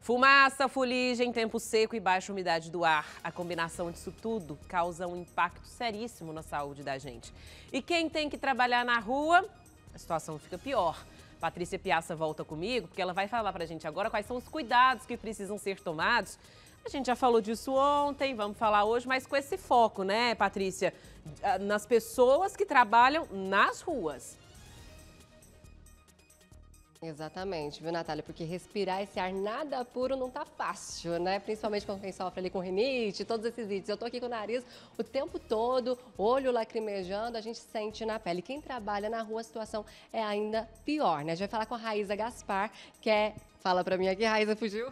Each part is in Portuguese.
Fumaça, fuligem, tempo seco e baixa umidade do ar. A combinação disso tudo causa um impacto seríssimo na saúde da gente. E quem tem que trabalhar na rua, a situação fica pior. Patrícia Piazza volta comigo, porque ela vai falar pra gente agora quais são os cuidados que precisam ser tomados. A gente já falou disso ontem, vamos falar hoje, mas com esse foco, né, Patrícia? Nas pessoas que trabalham nas ruas. Exatamente, viu, Natália? Porque respirar esse ar nada puro não tá fácil, né? Principalmente quando quem sofre ali com rinite, todos esses itens. Eu tô aqui com o nariz o tempo todo, olho lacrimejando, a gente sente na pele. Quem trabalha na rua, a situação é ainda pior, né? A gente vai falar com a Raíza Gaspar, que é... Fala pra mim aqui, Raíza, fugiu?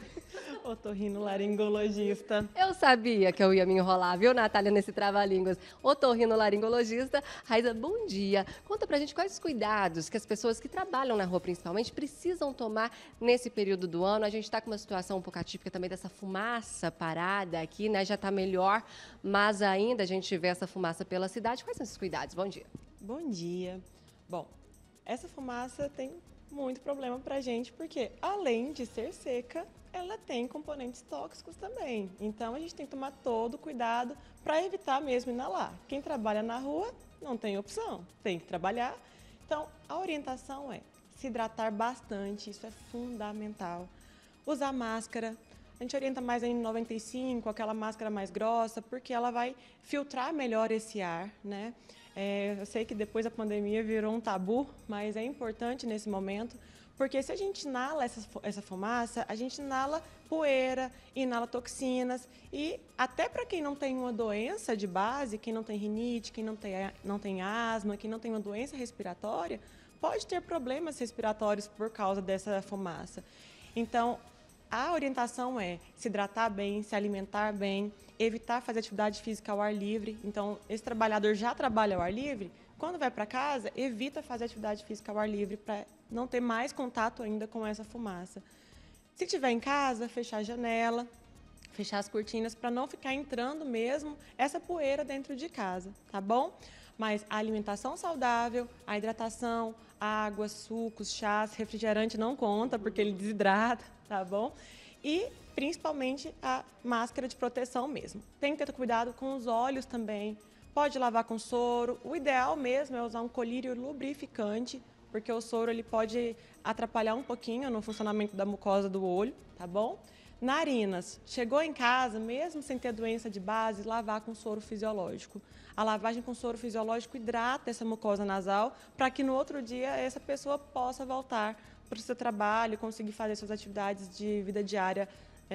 Otorrinolaringologista. Eu sabia que eu ia me enrolar, viu, Natália, nesse trava-línguas. Otorrinolaringologista. Raíza, bom dia. Conta pra gente quais os cuidados que as pessoas que trabalham na rua, principalmente, precisam tomar nesse período do ano. A gente tá com uma situação um pouco atípica também dessa fumaça parada aqui, né? Já tá melhor, mas ainda a gente vê essa fumaça pela cidade. Quais são esses cuidados? Bom dia. Bom dia. Bom, essa fumaça tem muito problema pra gente, porque além de ser seca, ela tem componentes tóxicos também. Então a gente tem que tomar todo o cuidado para evitar mesmo inalar. Quem trabalha na rua não tem opção, tem que trabalhar. Então a orientação é se hidratar bastante, isso é fundamental. Usar máscara. A gente orienta mais a N95, aquela máscara mais grossa, porque ela vai filtrar melhor esse ar, né? Eu sei que depois da pandemia virou um tabu, mas é importante nesse momento, porque se a gente inala essa fumaça, a gente inala poeira, inala toxinas e até para quem não tem uma doença de base, quem não tem rinite, quem não tem asma, quem não tem uma doença respiratória, pode ter problemas respiratórios por causa dessa fumaça. Então, a orientação é se hidratar bem, se alimentar bem, evitar fazer atividade física ao ar livre. Então, esse trabalhador já trabalha ao ar livre, quando vai para casa, evita fazer atividade física ao ar livre para não ter mais contato ainda com essa fumaça. Se estiver em casa, fechar a janela, fechar as cortinas para não ficar entrando mesmo essa poeira dentro de casa, tá bom? Mas a alimentação saudável, a hidratação, água, sucos, chás, refrigerante não conta porque ele desidrata, tá bom? E principalmente a máscara de proteção mesmo. Tem que ter cuidado com os olhos também. Pode lavar com soro. O ideal mesmo é usar um colírio lubrificante, porque o soro ele pode atrapalhar um pouquinho no funcionamento da mucosa do olho, tá bom? Narinas, chegou em casa, mesmo sem ter doença de base, lavar com soro fisiológico. A lavagem com soro fisiológico hidrata essa mucosa nasal para que no outro dia essa pessoa possa voltar para o seu trabalho e conseguir fazer suas atividades de vida diária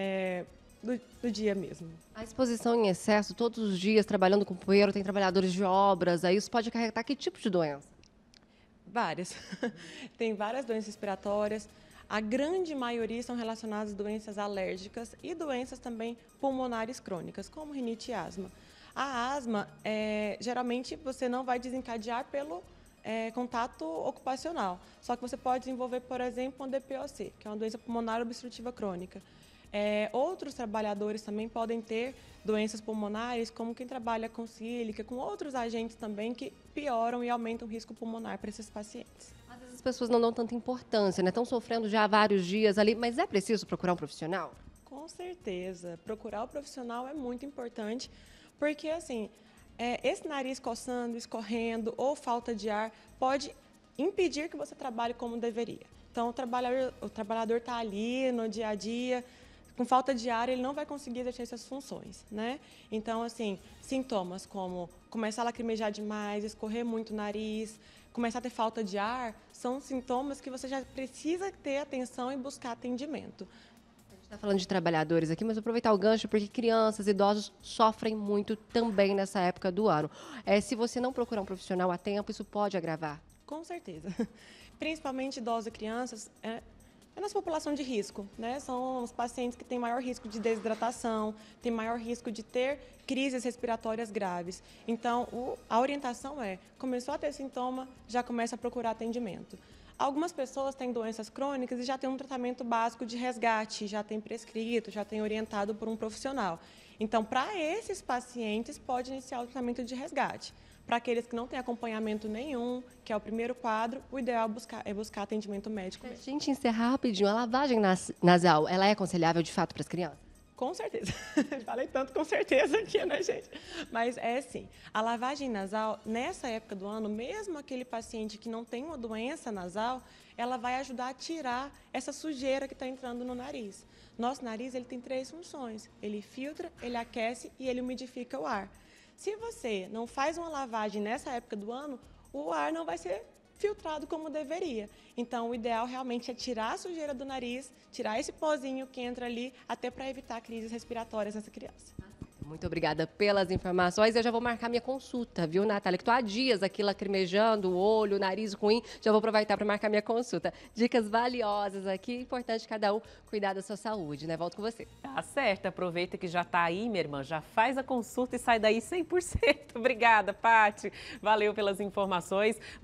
do dia mesmo. A exposição em excesso, todos os dias trabalhando com poeira, tem trabalhadores de obras, aí isso pode acarretar que tipo de doença? Várias. Tem várias doenças respiratórias. A grande maioria são relacionadas a doenças alérgicas e doenças também pulmonares crônicas, como rinite e asma. A asma, geralmente, você não vai desencadear pelo contato ocupacional. Só que você pode desenvolver, por exemplo, um DPOC, que é uma doença pulmonar obstrutiva crônica. Outros trabalhadores também podem ter doenças pulmonares, como quem trabalha com sílica, com outros agentes também que pioram e aumentam o risco pulmonar para esses pacientes. Às vezes as pessoas não dão tanta importância, né? Estão sofrendo já há vários dias ali, mas é preciso procurar um profissional? Com certeza. Procurar o profissional é muito importante, porque assim, esse nariz coçando, escorrendo ou falta de ar pode impedir que você trabalhe como deveria. Então, o trabalhador está ali no dia a dia, com falta de ar, ele não vai conseguir exercer essas funções, né? Então, assim, sintomas como começar a lacrimejar demais, escorrer muito o nariz, começar a ter falta de ar, são sintomas que você já precisa ter atenção e buscar atendimento. A gente está falando de trabalhadores aqui, mas vou aproveitar o gancho porque crianças, idosos sofrem muito também nessa época do ano. Se você não procurar um profissional a tempo, isso pode agravar? Com certeza. Principalmente idosos e crianças, é nossa população de risco, né? São os pacientes que têm maior risco de desidratação, têm maior risco de ter crises respiratórias graves. Então, a orientação começou a ter sintoma, já começa a procurar atendimento. Algumas pessoas têm doenças crônicas e já têm um tratamento básico de resgate, já tem prescrito, já tem orientado por um profissional. Então, para esses pacientes, pode iniciar o tratamento de resgate. Para aqueles que não têm acompanhamento nenhum, que é o primeiro quadro, o ideal é buscar atendimento médico Pra mesmo. gente encerrar rapidinho, a lavagem nasal, ela é aconselhável de fato para as crianças? Com certeza. Falei tanto com certeza aqui, né, gente? Mas é sim. A lavagem nasal, nessa época do ano, mesmo aquele paciente que não tem uma doença nasal, ela vai ajudar a tirar essa sujeira que está entrando no nariz. Nosso nariz ele tem 3 funções. Ele filtra, ele aquece e ele umidifica o ar. Se você não faz uma lavagem nessa época do ano, o ar não vai ser filtrado como deveria. Então, o ideal realmente é tirar a sujeira do nariz, tirar esse pozinho que entra ali, até para evitar crises respiratórias nessa criança. Muito obrigada pelas informações. Eu já vou marcar minha consulta, viu, Natália? Que tô há dias aqui lacrimejando o olho, o nariz ruim. Já vou aproveitar para marcar minha consulta. Dicas valiosas aqui. Importante cada um cuidar da sua saúde, né? Volto com você. Tá certo. Aproveita que já tá aí, minha irmã. Já faz a consulta e sai daí 100%. Obrigada, Paty. Valeu pelas informações.